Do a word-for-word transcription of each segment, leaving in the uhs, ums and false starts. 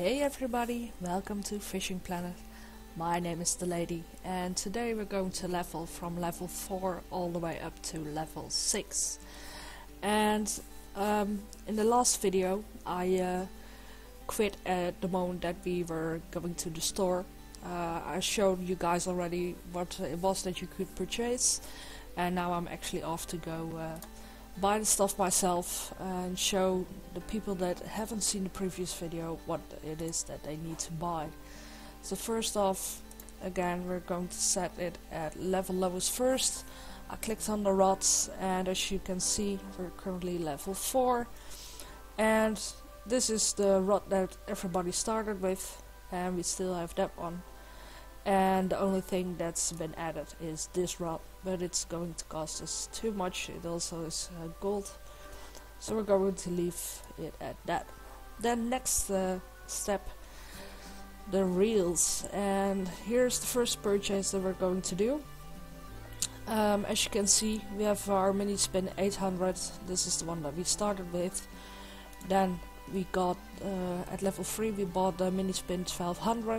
Hey everybody, welcome to Fishing Planet. My name is the Lady and today we're going to level from level four all the way up to level six. And um, in the last video I uh, quit at the moment that we were going to the store. Uh, I showed you guys already what it was that you could purchase, and now I'm actually off to go uh, buy the stuff myself and show the people that haven't seen the previous video what it is that they need to buy. So first off, again, we're going to set it at level lowest first. I clicked on the rods and as you can see we're currently level four, and this is the rod that everybody started with, and we still have that one. And the only thing that's been added is this rod, but it's going to cost us too much. It also is uh, gold, so we're going to leave it at that. Then next uh, step, the reels, and here's the first purchase that we're going to do. Um, as you can see, we have our mini spin eight hundred. This is the one that we started with. Then we got uh, at level three we bought the mini spin twelve hundred.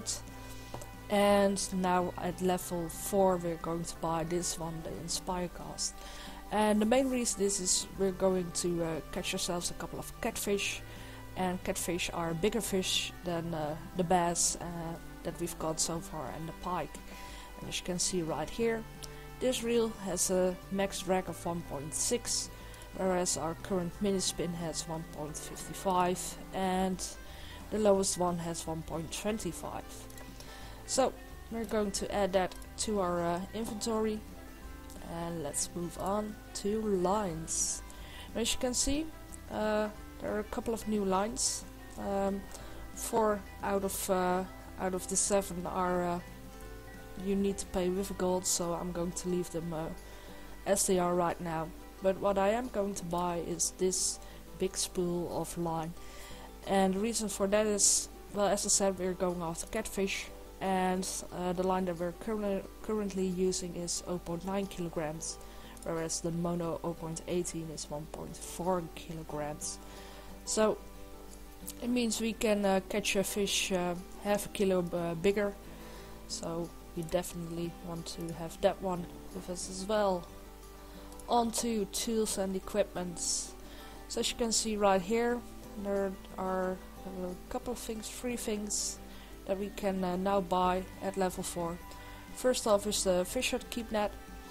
And now at level four we're going to buy this one, the Inspirecast. And the main reason this is we're going to uh, catch ourselves a couple of catfish, and catfish are bigger fish than uh, the bass uh, that we've got so far and the pike. And as you can see right here, this reel has a max drag of one point six, whereas our current mini spin has one point five five and the lowest one has one point two five. So we're going to add that to our uh, inventory, and let's move on to lines. Now, as you can see, uh, there are a couple of new lines. Um, four out of uh, out of the seven are uh, you need to pay with gold, so I'm going to leave them uh, as they are right now. But what I am going to buy is this big spool of line, and the reason for that is, well, as I said, we're going after catfish. And uh, the line that we're curr currently using is zero point nine kilograms, whereas the mono zero point one eight is one point four kilograms. So it means we can uh, catch a fish uh, half a kilo uh, bigger. So we definitely want to have that one with us as well. On to tools and equipments. So as you can see right here, there are a couple of things, three things that we can uh, now buy at level four. First off is the Fish Hut Keep Net,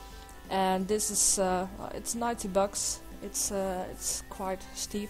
and this is uh, it's ninety bucks. It's uh, it's quite steep.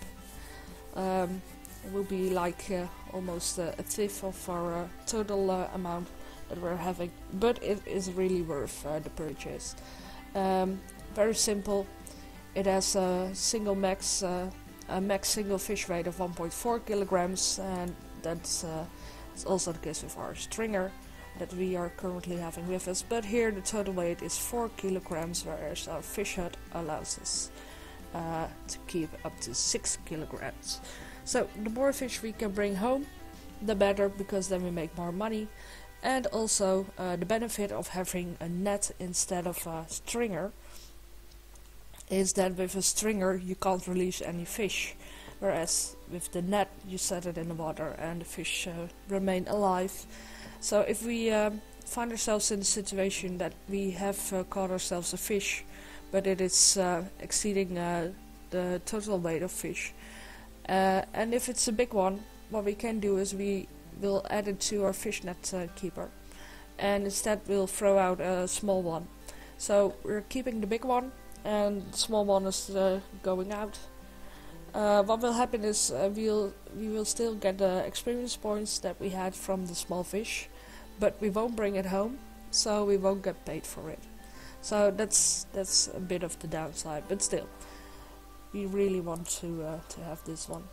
Um, it will be like uh, almost uh, a fifth of our uh, total uh, amount that we're having, but it is really worth uh, the purchase. Um, very simple. It has a single max uh, a max single fish weight of one point four kilograms, and that's uh, It's also the case with our stringer that we are currently having with us, but here the total weight is four kilograms, whereas our Fish Hut allows us uh, to keep up to six kilograms. So the more fish we can bring home, the better, because then we make more money. And also uh, the benefit of having a net instead of a stringer is that with a stringer you can't release any fish, whereas with the net you set it in the water and the fish uh, remain alive. So if we um, find ourselves in the situation that we have uh, caught ourselves a fish, but it is uh, exceeding uh, the total weight of fish, uh, and if it's a big one, what we can do is we will add it to our fish net uh, keeper, and instead we'll throw out a small one. So we're keeping the big one and the small one is uh, going out. Uh, what will happen is uh, we'll we will still get the experience points that we had from the small fish, but we won't bring it home, so we won't get paid for it. So that's that's a bit of the downside, but still, we really want to uh, to have this one.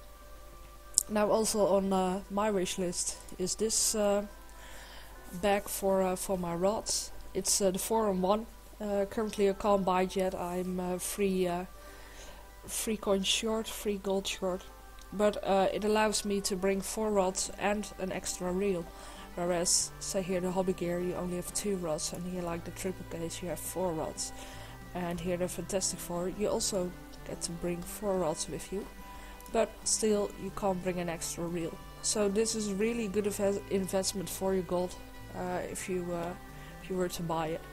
Now also on uh, my wish list is this uh, bag for uh, for my rods. It's uh, the four in one. Uh, currently I can't buy it yet. I'm uh, free. Uh, Free coins short, free gold short, but uh, it allows me to bring four rods and an extra reel, whereas say here the hobby gear you only have two rods, and here like the triple case you have four rods, and here the Fantastic Four you also get to bring four rods with you, but still you can't bring an extra reel. So this is really good invest investment for your gold uh, if you uh, if you were to buy it.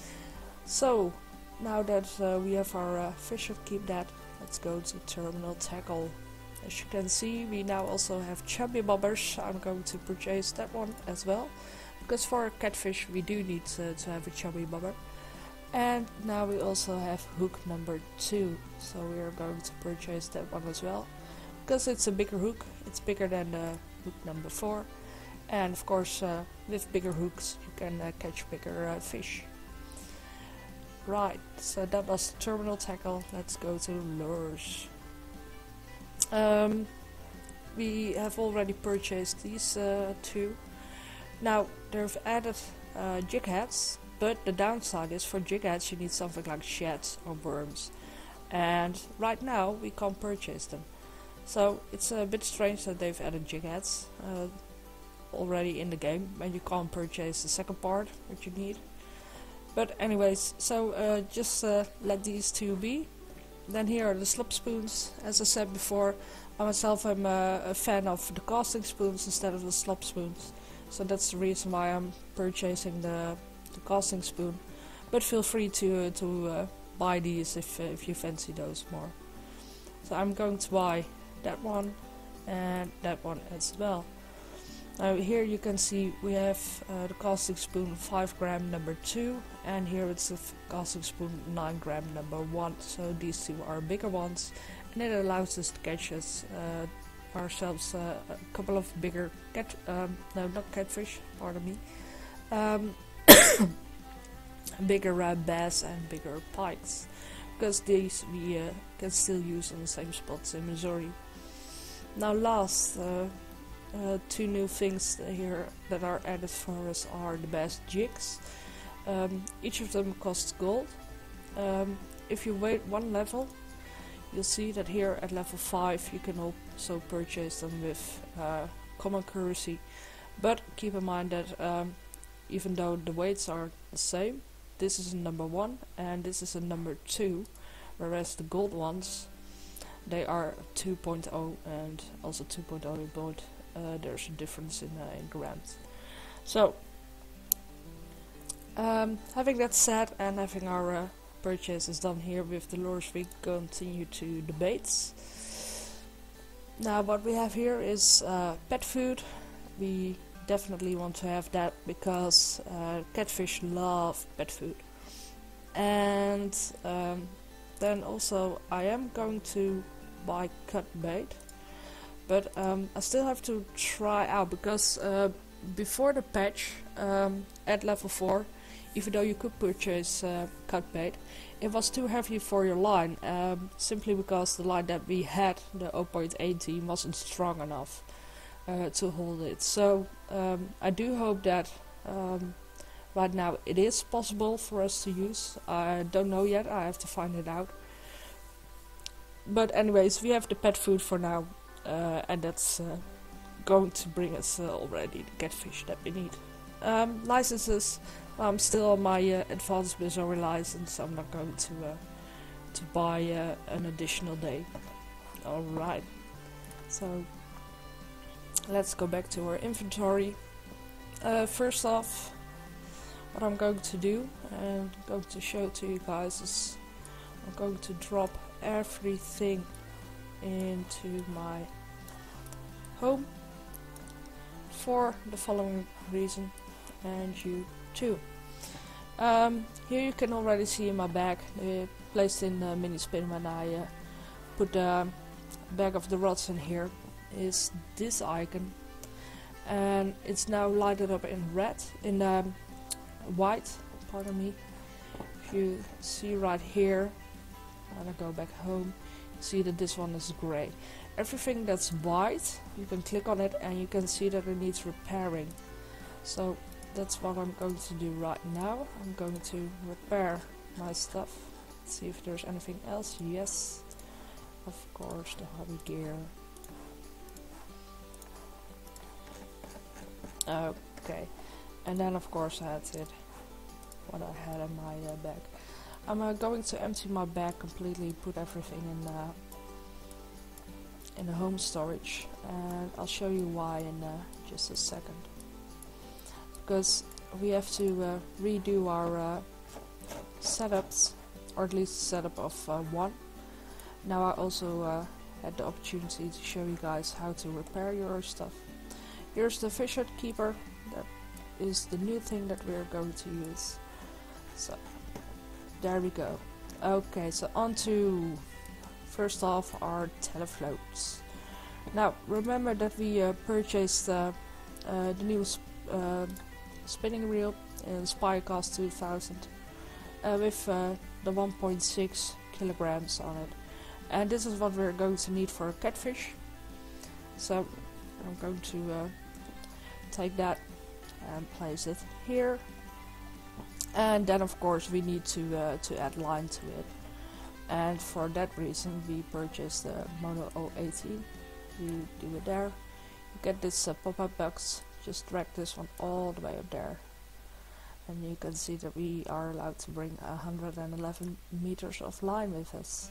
So now that uh, we have our uh, fish of keep that, let's go to terminal tackle. As you can see, we now also have chubby bobbers. I'm going to purchase that one as well, because for a catfish we do need uh, to have a chubby bobber. And now we also have hook number two, so we are going to purchase that one as well, because it's a bigger hook. It's bigger than uh, hook number four, and of course uh, with bigger hooks you can uh, catch bigger uh, fish. Right, so that was the terminal tackle. Let's go to lures. Um, we have already purchased these uh, two. Now they've added uh, jig heads, but the downside is for jig heads you need something like sheds or worms, and right now we can't purchase them. So it's a bit strange that they've added jig heads uh, already in the game, and you can't purchase the second part which you need. But anyways, so uh, just uh, let these two be. Then here are the slop spoons. As I said before, I myself am uh, a fan of the casting spoons instead of the slop spoons. So that's the reason why I'm purchasing the, the casting spoon. But feel free to uh, to uh, buy these if uh, if you fancy those more. So I'm going to buy that one and that one as well. Now here you can see we have uh, the casting spoon five gram number two, and here it's the casting spoon nine gram number one. So these two are bigger ones, and it allows us to catch us, uh, ourselves uh, a couple of bigger cat, um, no not catfish, pardon me, um, bigger uh, bass and bigger pikes, because these we uh, can still use on the same spots in Missouri. Now last. Uh, Uh, two new things here that are added for us are the bass jigs. Um, each of them costs gold. Um, if you wait one level, you'll see that here at level five you can also purchase them with uh, common currency. But keep in mind that um, even though the weights are the same, this is a number one and this is a number two, whereas the gold ones, they are two point oh and also two point oh both. Uh, there's a difference in, uh, in grams. So, um, having that said and having our uh, purchases done here with the lures, we continue to the baits. Now what we have here is uh, pet food. We definitely want to have that because uh, catfish love pet food. And um, then also I am going to buy cut bait. But um, I still have to try out, because uh, before the patch um, at level four, even though you could purchase uh, cut bait, it was too heavy for your line, um, simply because the line that we had, the zero point one eight, wasn't strong enough uh, to hold it. So um, I do hope that um, right now it is possible for us to use. I don't know yet, I have to find it out. But anyways, we have the pet food for now. Uh, and that's uh, going to bring us uh, already the catfish that we need. Um, licenses, I'm still on my uh, advanced Missouri license, so I'm not going to uh, to buy uh, an additional day. Alright, so let's go back to our inventory. Uh, first off, what I'm going to do and I'm going to show to you guys is I'm going to drop everything into my home for the following reason, and you too. Um, here you can already see in my bag, uh, placed in the mini spin when I uh, put the bag of the rods in here, is this icon, and it's now lighted up in red, in um, white, pardon me. If you see right here, and I go back home, see that this one is grey. Everything that's white, you can click on it and you can see that it needs repairing. So that's what I'm going to do right now. I'm going to repair my stuff. Let's see if there's anything else. Yes, of course, the hobby gear. Okay, and then of course that's it, what I had in my uh, bag. I'm uh, going to empty my bag completely, put everything in uh, in the home storage, and I'll show you why in uh, just a second. Because we have to uh, redo our uh, setups, or at least setup of uh, one. Now I also uh, had the opportunity to show you guys how to repair your stuff. Here's the Fisher Keeper. That is the new thing that we're going to use. So there we go. Okay, so on to first off our telefloats. Now remember that we uh, purchased uh, uh, the new sp uh, spinning reel in Spirecast two thousand uh, with uh, the one point six kilograms on it, and this is what we're going to need for a catfish. So I'm going to uh, take that and place it here, and then of course we need to uh, to add line to it, and for that reason we purchased the Mono zero one eight. You do it there. You get this uh, pop-up box. Just drag this one all the way up there, and you can see that we are allowed to bring one hundred eleven meters of line with us.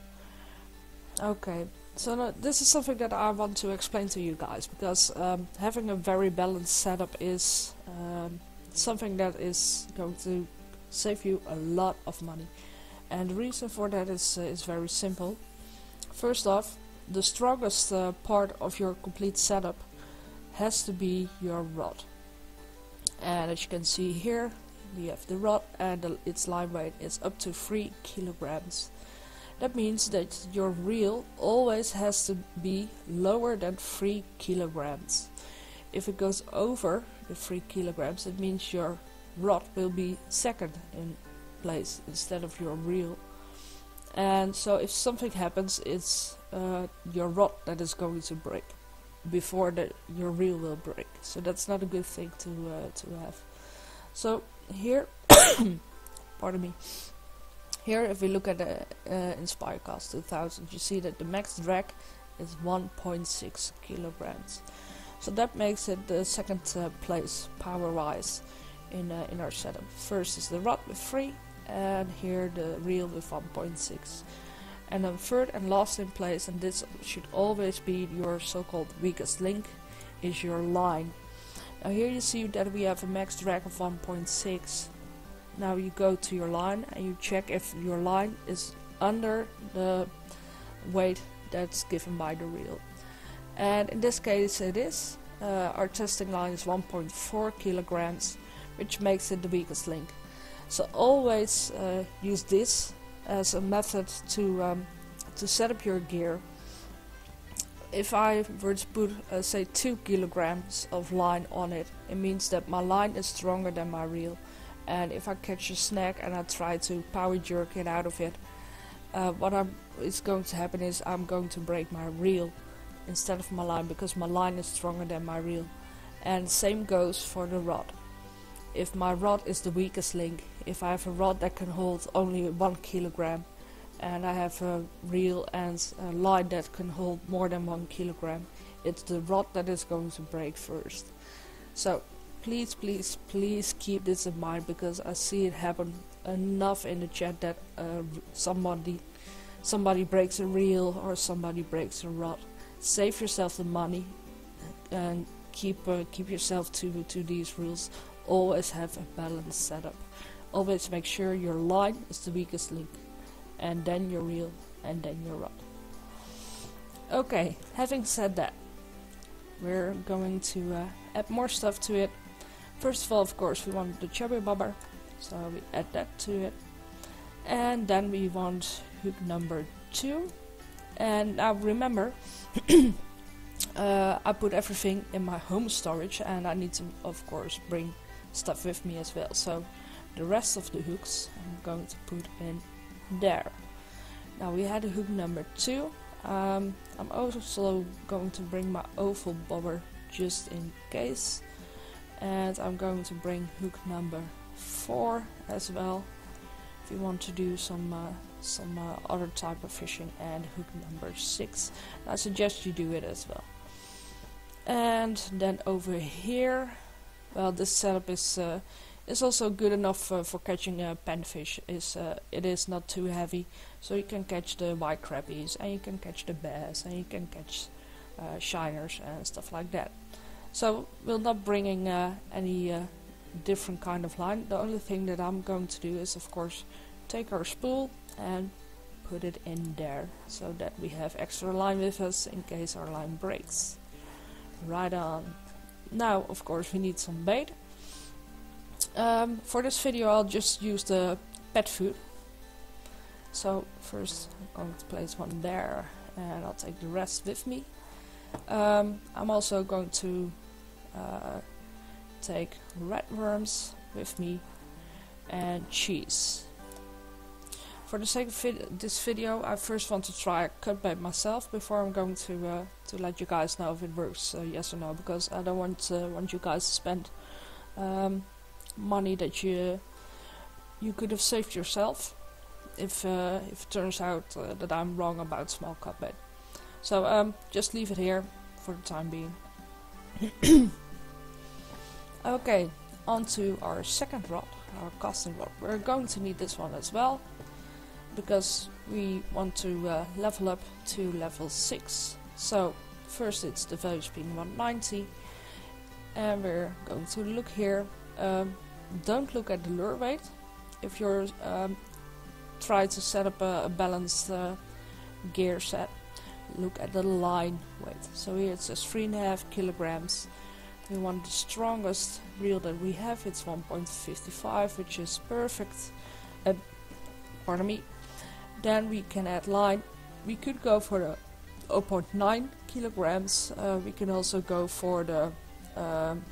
Okay, so no, this is something that I want to explain to you guys, because um, having a very balanced setup is um, something that is going to save you a lot of money, and the reason for that is uh, is very simple. First off, the strongest uh, part of your complete setup has to be your rod, and as you can see here, we have the rod, and the, its line weight is up to three kilograms. That means that your reel always has to be lower than three kilograms. If it goes over the three kilograms, it means your rod will be second in place instead of your reel. And so if something happens, it's uh, your rod that is going to break before the, your reel will break. So that's not a good thing to uh, to have. So here, pardon me. Here, if we look at the uh, in Spirecast two thousand, you see that the max drag is one point six kilograms. So that makes it the second uh, place power-wise in uh, in our setup. First is the rod with three, and here the reel with one point six. And then third and last in place, and this should always be your so-called weakest link, is your line. Now here you see that we have a max drag of one point six. Now you go to your line and you check if your line is under the weight that's given by the reel. And in this case it is. Uh, our testing line is one point four kilograms, which makes it the weakest link. So always uh, use this as a method to um, to set up your gear. If I were to put uh, say two kilograms of line on it, it means that my line is stronger than my reel. And if I catch a snag and I try to power jerk it out of it, uh, what I'm, is going to happen is I'm going to break my reel instead of my line, because my line is stronger than my reel. And same goes for the rod. If my rod is the weakest link, if I have a rod that can hold only one kilogram, and I have a reel and a line that can hold more than one kilogram, it's the rod that is going to break first. So please, please, please keep this in mind, because I see it happen enough in the chat that uh, somebody somebody breaks a reel or somebody breaks a rod. Save yourself the money and keep uh, keep yourself to to these rules. Always have a balanced setup. Always make sure your line is the weakest link, and then your reel, and then your rod. Okay, having said that, we're going to uh, add more stuff to it. First of all, of course, we want the chubby bobber, so we add that to it. And then we want hook number two. And now remember, uh, I put everything in my home storage, and I need to, of course, bring stuff with me as well. So the rest of the hooks I'm going to put in there. Now we had a hook number two. Um, I'm also going to bring my oval bobber just in case. And I'm going to bring hook number four as well, if you want to do some uh, some uh, other type of fishing, and hook number six. I suggest you do it as well. And then over here, well, this setup is uh, is also good enough uh, for catching a uh, panfish. Is uh, it is not too heavy, so you can catch the white crappies, and you can catch the bass, and you can catch uh, shiners and stuff like that. So we're not bringing uh, any uh, different kind of line. The only thing that I'm going to do is of course take our spool and put it in there so that we have extra line with us in case our line breaks. Right on. Now of course we need some bait. Um, for this video I'll just use the pet food. So first I'm going to place one there and I'll take the rest with me. Um, I'm also going to uh, take red worms with me and cheese. For the sake of vid this video I first want to try a cut bait myself before I'm going to uh, to let you guys know if it works, uh, yes or no, because I don't want uh, want you guys to spend um, money that you you could have saved yourself if uh, if it turns out uh, that I'm wrong about small cut bait. So um, just leave it here for the time being. Okay, on to our second rod, our casting rod. We're going to need this one as well, because we want to uh, level up to level six. So first it's the value being one ninety, and we're going to look here. Um, don't look at the lure weight. If you're um, try to set up a, a balanced uh, gear set, look at the line weight. So here it says three and a half kilograms. We want the strongest reel that we have. It's one point five five, which is perfect. Uh, pardon me. Then we can add line. We could go for the zero point nine kilograms. Uh, we can also go for the um,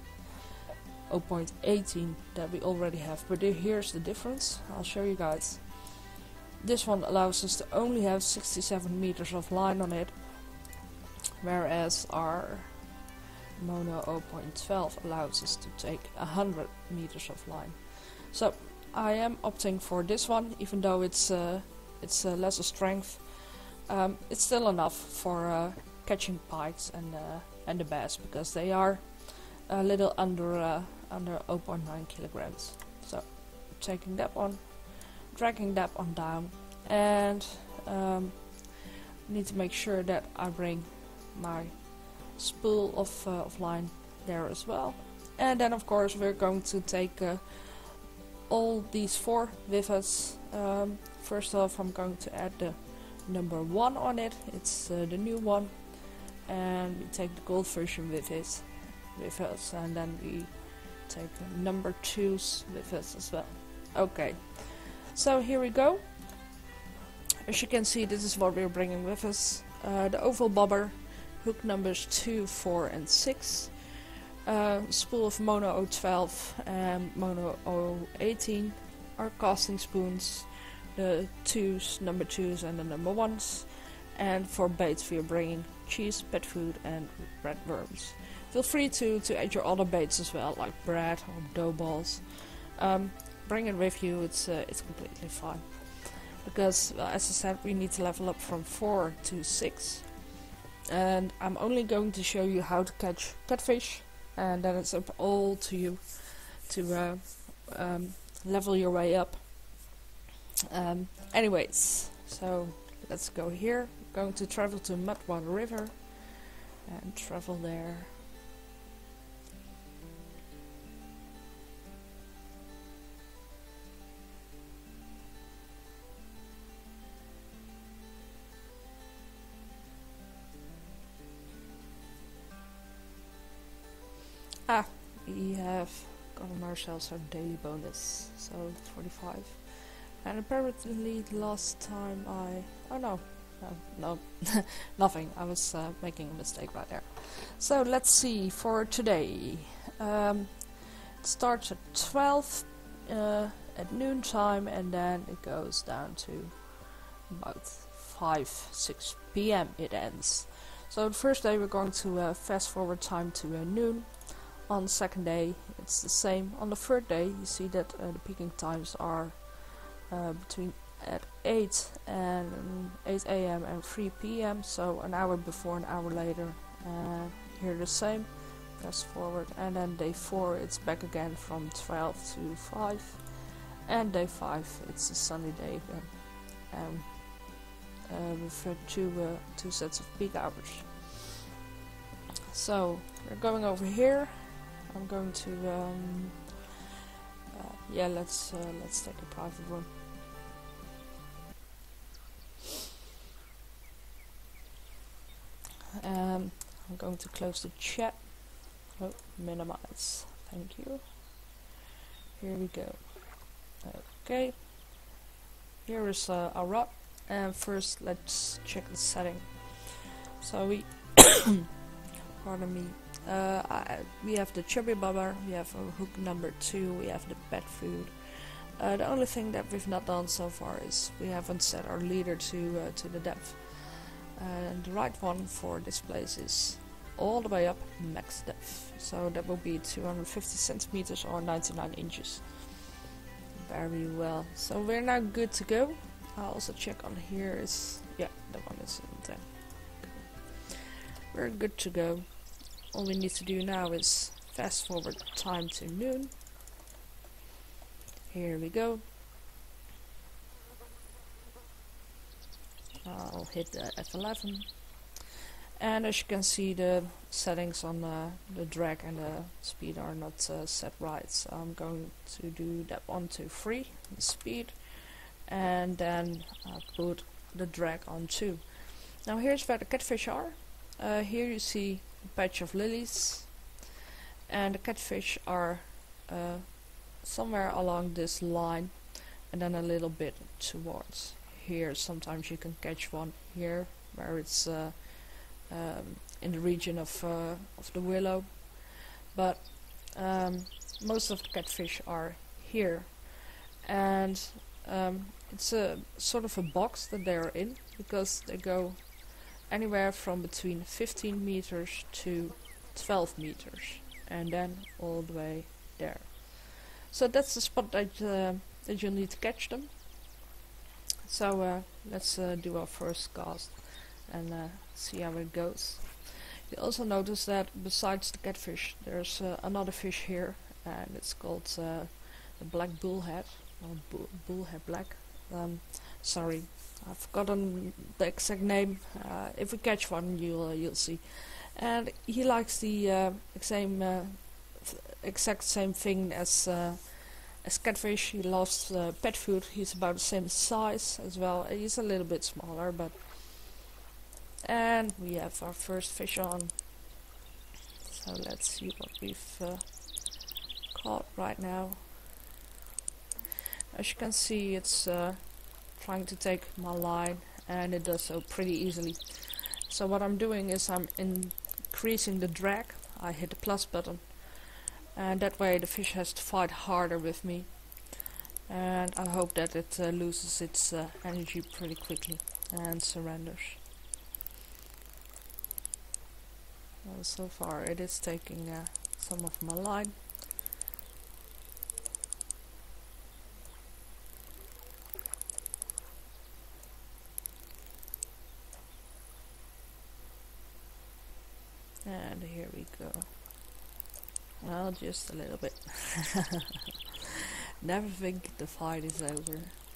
zero point one eight that we already have. But here's the difference. I'll show you guys. This one allows us to only have sixty-seven meters of line on it, whereas our Mono zero point one two allows us to take one hundred meters of line. So I am opting for this one, even though it's uh, it's uh, lesser strength. Um, it's still enough for uh, catching pikes and uh, and the bass, because they are a little under uh, under zero point nine kilograms. So taking that one, dragging that one down, and um, need to make sure that I bring my spool of, uh, of line there as well. And then of course we're going to take uh, all these four with us. Um, first off I'm going to add the number one on it. It's uh, the new one, and we take the gold version with it with us, and then we take the number twos with us as well. Okay, so here we go. As you can see, this is what we're bringing with us. Uh, the oval bobber, hook numbers two, four and six, uh, spool of Mono zero one two and Mono zero one eight, our casting spoons, the twos, number twos and the number ones, and for baits we are bringing cheese, pet food and red worms. Feel free to, to add your other baits as well, like bread or dough balls. Um, bring it with you, it's, uh, it's completely fine. Because, uh, as I said, we need to level up from four to six. And I'm only going to show you how to catch catfish, and then it's up all to you to uh, um, level your way up. Um, anyways, so let's go here. We're going to travel to Mudwater River and travel there. Ah, we have gotten ourselves our daily bonus, so forty-five. And apparently the last time I... oh no, no, no, nothing, I was uh, making a mistake right there. So let's see, for today, um, it starts at twelve uh, at noon time, and then it goes down to about five, six p m it ends. So the first day we're going to uh, fast forward time to uh, noon. On the second day it's the same. On the third day you see that uh, the peaking times are uh, between at eight and eight a m and three p m so an hour before, an hour later. Uh, here the same, fast forward, and then day four it's back again from twelve to five, and day five it's a sunny day again, um, uh, with uh, two, uh, two sets of peak hours. So we're going over here. I'm going to um, uh, yeah, let's uh, let's take a private room. Um, I'm going to close the chat. Oh, minimize. Thank you. Here we go. Okay. Here is uh, our rod. And first, let's check the setting. So we, pardon me. Uh, I, we have the chubby bobber. We have a hook number two. We have the pet food. Uh, the only thing that we've not done so far is we haven't set our leader to uh, to the depth. And the right one for this place is all the way up max depth. So that will be two hundred fifty centimeters or ninety-nine inches. Very well. So we're now good to go. I'll also check on here is yeah, that one is in ten. We're good to go. All we need to do now is fast forward time to noon. Here we go. I'll hit the F eleven. And as you can see, the settings on uh, the drag and the speed are not uh, set right. So I'm going to do that one to three, the speed. And then uh, put the drag on two. Now here's where the catfish are. Uh, here you see a patch of lilies. And the catfish are uh, somewhere along this line. And then a little bit towards here. Sometimes you can catch one here where it's uh, um, in the region of uh, of the willow, but um, most of the catfish are here, and um, it's a sort of a box that they are in because they go anywhere from between fifteen meters to twelve meters, and then all the way there. So that's the spot that uh, that you'll need to catch them. So uh, let's uh, do our first cast and uh, see how it goes. You also notice that besides the catfish there's uh, another fish here, and it's called uh, the black bullhead, or bull bullhead black. Um, sorry, I've forgotten the exact name. Uh, if we catch one you'll, uh, you'll see. And he likes the uh, same, uh, exact same thing as uh, as catfish. He loves uh, pet food. He's about the same size as well. He's a little bit smaller, but and we have our first fish on. So let's see what we've uh, caught right now. As you can see, it's uh, trying to take my line, and it does so pretty easily. So what I'm doing is I'm increasing the drag. I hit the plus button, and that way the fish has to fight harder with me, and I hope that it uh, loses its uh, energy pretty quickly and surrenders. Well, so far it is taking uh, some of my line. And here we go. Well, just a little bit. Never think the fight is over.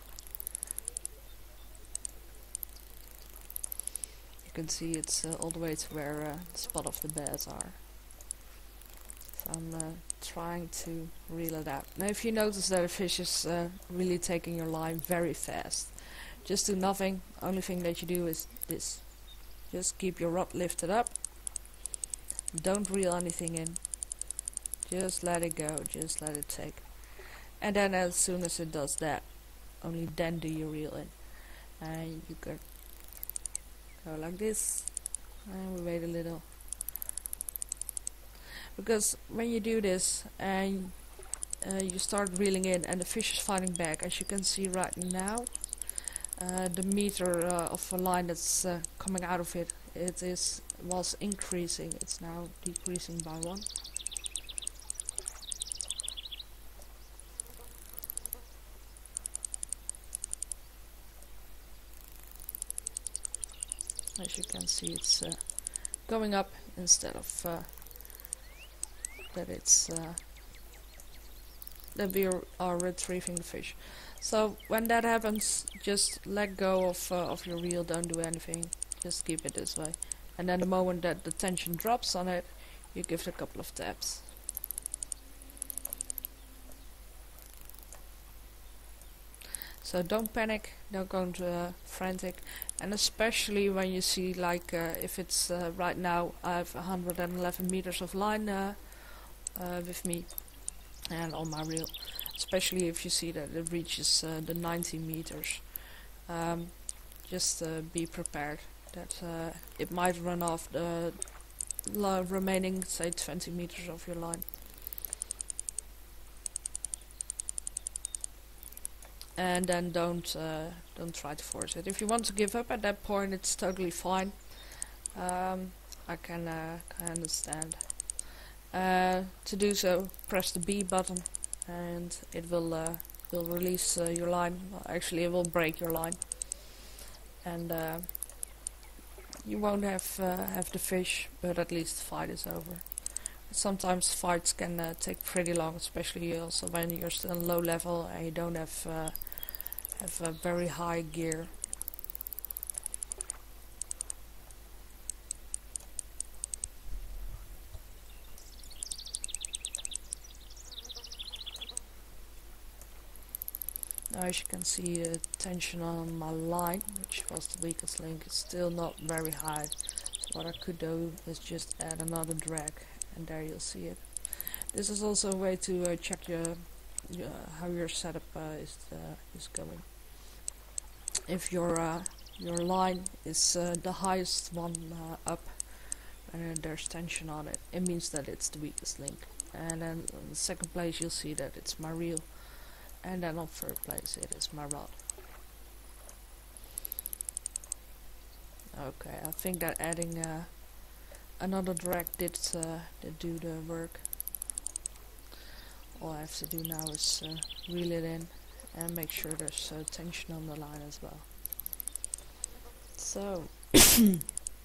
You can see it's uh, all the way to where uh, the spot of the bears are. So I'm uh, trying to reel it out. Now if you notice that a fish is uh, really taking your line very fast, just do nothing. Only thing that you do is this. Just keep your rod lifted up. Don't reel anything in. Just let it go, just let it take. And then as soon as it does that, only then do you reel in. And you can go like this, and we wait a little. Because when you do this and uh, you start reeling in and the fish is fighting back, as you can see right now, uh, the meter uh, of a line that's uh, coming out of it, it is was increasing. It's now decreasing by one. As you can see, it's uh, going up instead of uh, that it's uh, that we are, are retrieving the fish. So when that happens, just let go of uh, of your reel. Don't do anything. Just keep it this way, and then the moment that the tension drops on it, you give it a couple of taps. So don't panic, don't go into uh, frantic, and especially when you see, like uh, if it's uh, right now I have one hundred eleven meters of line uh, uh, with me and on my reel, especially if you see that it reaches uh, the ninety meters. Um, just uh, be prepared that uh, it might run off the remaining, say, twenty meters of your line. And then don't uh, don't try to force it. If you want to give up at that point, it's totally fine. Um, I can, uh, can understand. Uh, to do so, press the B button, and it will uh, will release uh, your line. Well, actually, it will break your line, and uh, you won't have uh, have the fish, but at least the fight is over. Sometimes fights can uh, take pretty long, especially also when you're still low level and you don't have uh, have a very high gear. Now, as you can see, uh, tension on my line, which was the weakest link, is still not very high. So what I could do is just add another drag, and there you'll see it. This is also a way to uh, check your, your how your setup uh, is uh, is going. If your uh, your line is uh, the highest one uh, up, and there's tension on it, it means that it's the weakest link. And then on the second place you'll see that it's my reel, and then on third place it is my rod. Okay, I think that adding uh, another drag did, uh, did do the work. All I have to do now is uh, reel it in and make sure there's uh, tension on the line as well. So I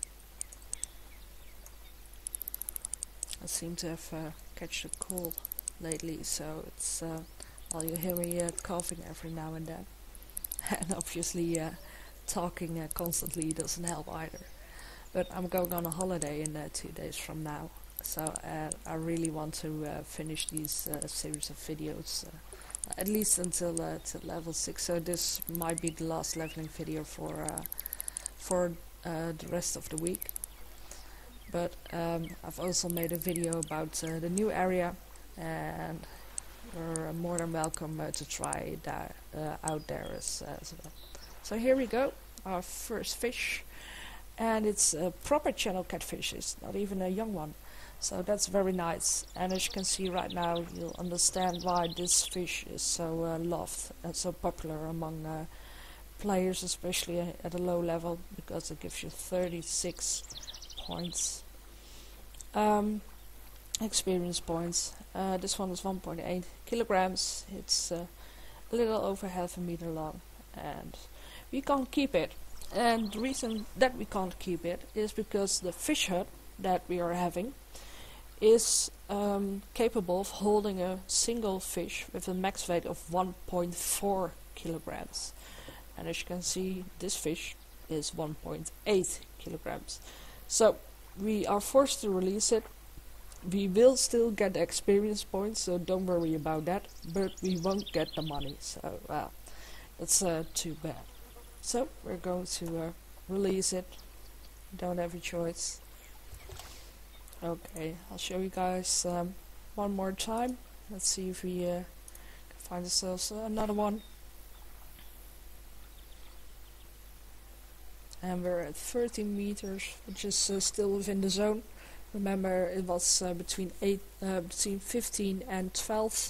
seem to have uh, catched a cold lately, so it's uh, well, you hear me uh, coughing every now and then, and obviously uh, talking uh, constantly doesn't help either. But I'm going on a holiday in uh, two days from now, so uh, I really want to uh, finish these uh, series of videos, uh, at least until uh, till level six. So this might be the last leveling video for uh, for uh, the rest of the week. But um, I've also made a video about uh, the new area, and you're uh, more than welcome uh, to try that uh, out there as, uh, as well. So here we go, our first fish, and it's a proper channel catfish. It's not even a young one, so that's very nice. And as you can see right now, you'll understand why this fish is so uh, loved and so popular among uh, players, especially at a low level, because it gives you thirty-six points, um, experience points. Uh, this one is one point eight kilograms. It's uh, a little over half a meter long, and we can't keep it. And the reason that we can't keep it is because the fish hut that we are having is um, capable of holding a single fish with a max weight of one point four kilograms. And as you can see, this fish is one point eight kilograms. So we are forced to release it. We will still get the experience points, so don't worry about that, but we won't get the money, so well, that's uh, too bad. So we're going to uh, release it. Don't have a choice. Okay, I'll show you guys um, one more time. Let's see if we uh, can find ourselves uh, another one. And we're at thirteen meters, which is uh, still within the zone. Remember, it was uh, between eight, uh, between fifteen and twelve.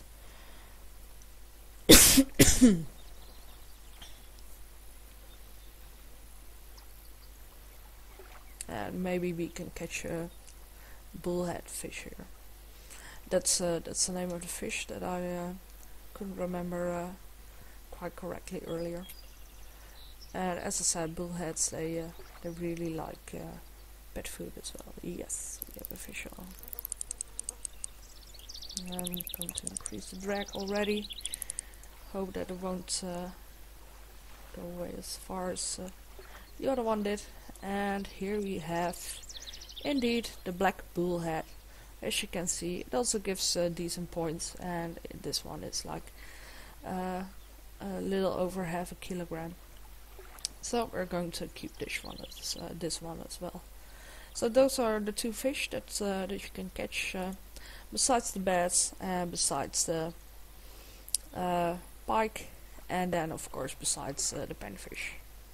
And maybe we can catch a bullhead fish here. That's uh, that's the name of the fish that I uh, couldn't remember uh, quite correctly earlier. And as I said, bullheads, they uh, they really like uh, pet food as well. Yes, we have a fish on. And I'm going to increase the drag already. Hope that it won't uh, go away as far as uh, the other one did. And here we have Indeed, the black bullhead. As you can see, it also gives uh, decent points, and this one is like uh, a little over half a kilogram. So we're going to keep this one as uh, this one as well. So those are the two fish that uh, that you can catch, uh, besides the bass and besides the uh, pike, and then of course besides uh, the panfish.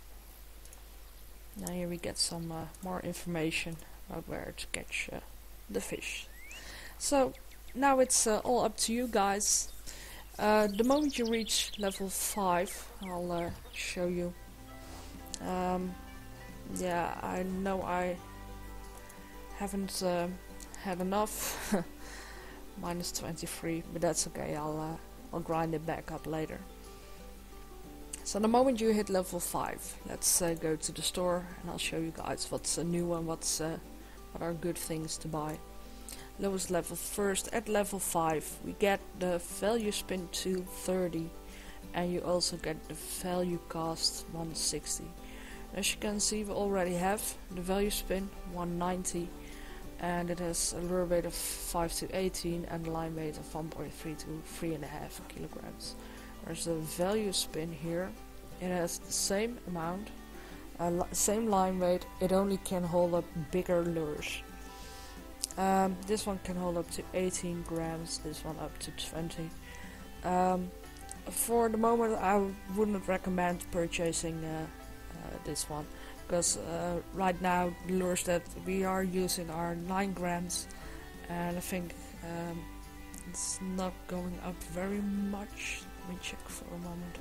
Now here we get some uh, more information about where to catch uh, the fish. So now it's uh, all up to you guys. Uh, the moment you reach level five, I'll uh, show you. Um, yeah, I know I haven't uh, had enough. Minus twenty-three, but that's okay. I'll uh, I'll grind it back up later. So the moment you hit level five, let's uh, go to the store and I'll show you guys what's uh, new and what's uh, what are good things to buy. Lowest level first. At level five we get the value spin two thirty, and you also get the value cost one sixty. As you can see, we already have the value spin one ninety, and it has a lure weight of five to eighteen and line weight of one point three to three point five kilograms. There's the value spin here. It has the same amount, uh, li same line weight. It only can hold up bigger lures. Um, this one can hold up to eighteen grams, this one up to twenty. Um, for the moment I wouldn't recommend purchasing uh, uh, this one, because uh, right now the lures that we are using are nine grams, and I think um, it's not going up very much. Let me check for a moment.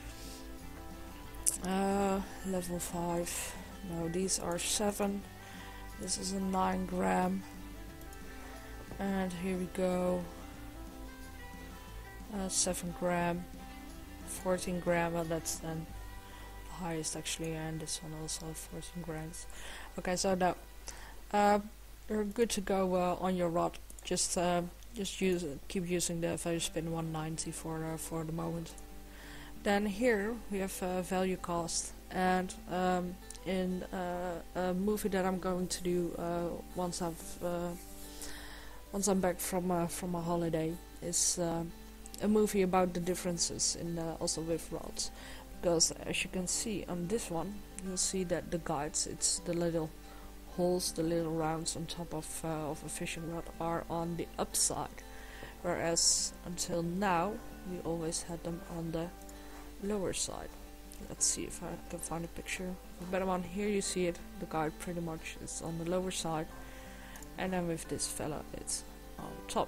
Uh, level five. No, these are seven. This is a nine gram. And here we go. Uh, seven gram. fourteen gram. Well, that's then the highest actually, and this one also fourteen grams. Okay, so now uh, you're good to go uh, on your rod. Just uh, just use it. Keep using the value spin one ninety for uh, for the moment. Then here we have uh, value cost, and um, in uh, a movie that I'm going to do uh, once I've uh, once I'm back from uh, from a holiday is uh, a movie about the differences in uh, also with rods, because as you can see on this one, you'll see that the guides, it's the little holes, the little rounds on top of uh, of a fishing rod are on the upside, whereas until now we always had them on the lower side. Let's see if I can find a picture of a better one. Here you see it, the guide pretty much is on the lower side, and then with this fella it's on top.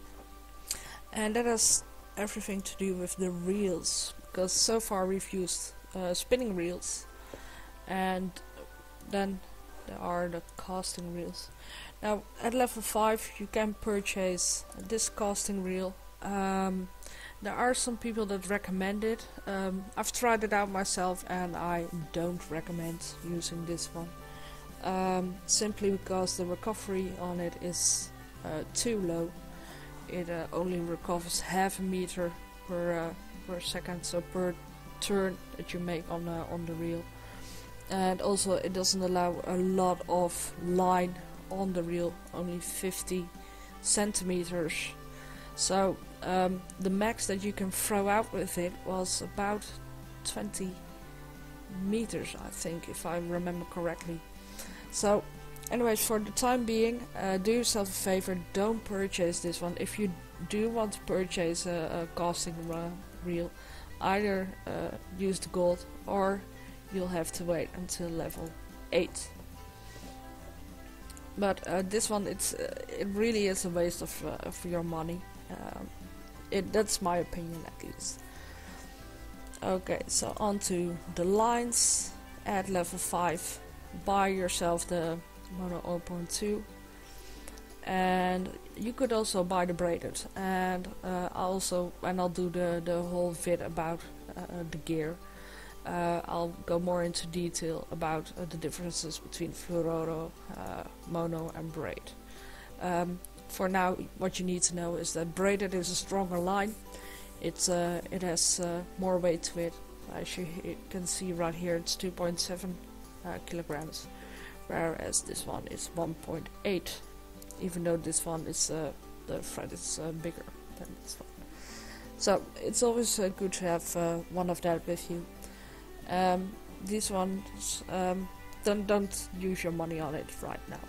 And that has everything to do with the reels, because so far we've used uh, spinning reels, and then there are the casting reels. Now at level five you can purchase this casting reel. Um, there are some people that recommend it. Um, I've tried it out myself and I don't recommend using this one. Um, simply because the recovery on it is uh, too low. It uh, only recovers half a meter per uh, per second, so per turn that you make on uh, on the reel. And also it doesn't allow a lot of line on the reel, only fifty centimeters. So um, the max that you can throw out with it was about twenty meters, I think, if I remember correctly. So anyways, for the time being, uh, do yourself a favor, don't purchase this one. If you do want to purchase a, a casting uh, reel, either uh, use the gold or you'll have to wait until level eight. But uh, this one, it's uh, it really is a waste of, uh, of your money. Um, it that's my opinion at least. Okay, so on to the lines. At level five, buy yourself the Mono zero point two, and you could also buy the braided. And uh, also, and I'll do the the whole vid about uh, the gear. Uh, I'll go more into detail about uh, the differences between fluoro, uh, mono and braid. Um, for now, what you need to know is that braided is a stronger line. It's uh, it has uh, more weight to it. As you can see right here, it's two point seven uh, kilograms, whereas this one is one point eight, even though this one is uh, the thread is uh, bigger than this one. So it's always uh, good to have uh, one of that with you. Um, these ones, um, don't, don't use your money on it right now.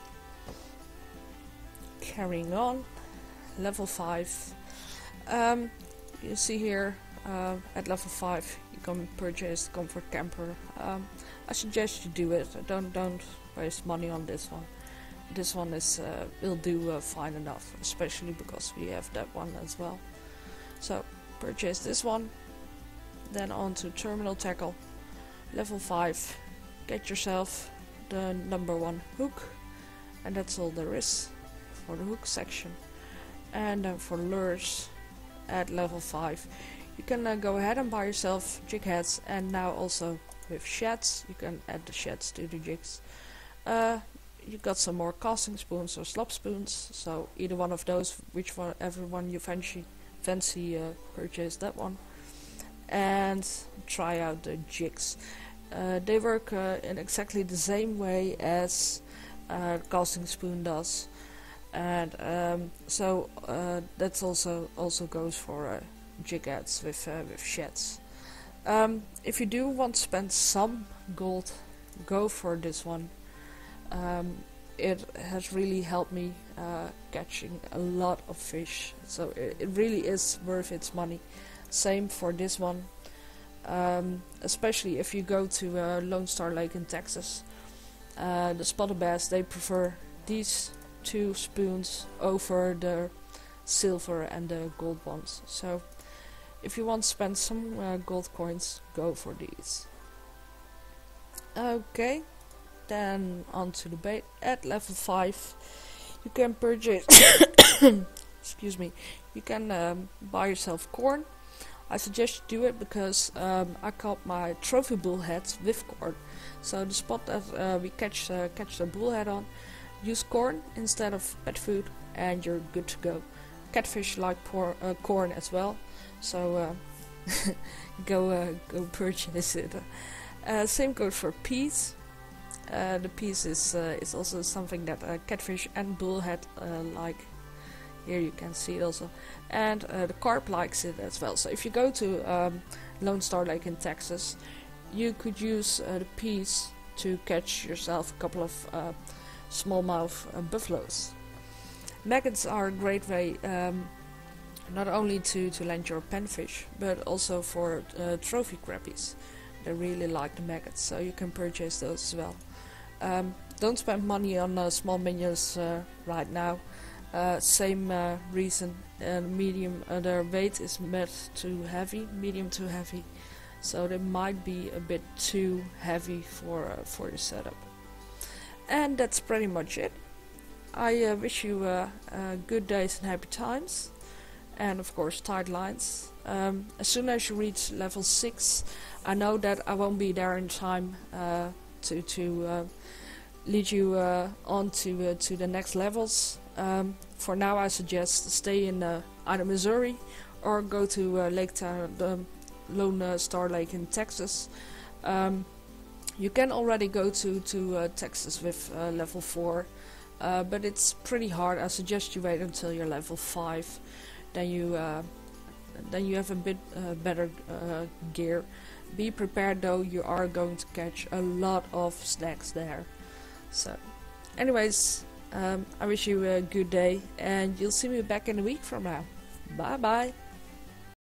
Carrying on, level five. Um, you see here, uh, at level five you can purchase Comfort Camper. Um, I suggest you do it. Don't don't waste money on this one. This one is uh, will do uh, fine enough, especially because we have that one as well. So purchase this one, then on to Terminal Tackle, level five. Get yourself the number one hook, and that's all there is for the hook section. And then for lures at level five, you can uh, go ahead and buy yourself jig heads, and now also with sheds you can add the sheds to the jigs. Uh, you got some more casting spoons or slop spoons, so either one of those, whichever one you fancy, fancy uh, purchase that one, and try out the jigs. Uh, they work uh, in exactly the same way as uh, casting spoon does, and um, so uh, that's also also goes for uh, jig heads with uh, with sheds. Um, if you do want to spend some gold, go for this one. Um, it has really helped me uh, catching a lot of fish, so it, it really is worth its money. Same for this one, um, especially if you go to uh, Lone Star Lake in Texas. Uh, the spotted bass, they prefer these two spoons over the silver and the gold ones. So if you want to spend some uh, gold coins, go for these. Okay. Then on to the bait at level five. You can purchase excuse me, you can um, buy yourself corn. I suggest you do it because um, I caught my trophy bullheads with corn. So the spot that uh, we catch uh, catch the bullhead on, use corn instead of pet food, and you're good to go. Catfish like por uh, corn as well, so uh, go uh, go purchase it. Uh, same goes for peas. Uh, the piece is uh, is also something that uh, catfish and bullhead uh, like. Here you can see it also, and uh, the carp likes it as well. So if you go to um, Lone Star Lake in Texas, you could use uh, the piece to catch yourself a couple of uh, smallmouth uh, buffaloes. Maggots are a great way um, not only to to land your panfish, but also for uh, trophy crappies. They really like the maggots, so you can purchase those as well. Um, don't spend money on uh, small minions uh, right now. Uh, same uh, reason. Uh, medium. Uh, their weight is met too heavy, medium too heavy, so they might be a bit too heavy for uh, for your setup. And that's pretty much it. I uh, wish you uh, uh, good days and happy times, and of course tight lines. Um, as soon as you reach level six, I know that I won't be there in time uh, to to uh, lead you uh, on to uh, to the next levels. Um, for now, I suggest stay in uh, either Missouri or go to uh, Lake Ta the Lone uh, Star Lake in Texas. Um, you can already go to to uh, Texas with uh, level four, uh, but it's pretty hard. I suggest you wait until you're level five. Then you uh, then you have a bit uh, better uh, gear. Be prepared though, you are going to catch a lot of snacks there. So anyways, um, I wish you a good day, and you'll see me back in a week from now. Bye bye.